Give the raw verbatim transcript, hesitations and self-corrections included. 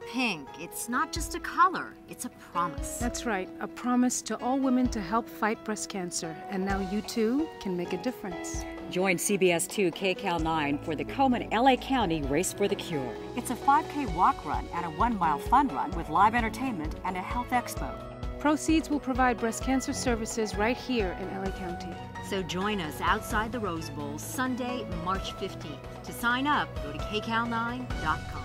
pink. It's not just a color, it's a promise. That's right, a promise to all women to help fight breast cancer. And now you too can make a difference. Join C B S two K C A L nine for the Komen L A County Race for the Cure. It's a five K walk run and a one mile fun run with live entertainment and a health expo. Proceeds will provide breast cancer services right here in L A County. So join us outside the Rose Bowl Sunday, March fifteenth. To sign up, go to K C A L nine dot com.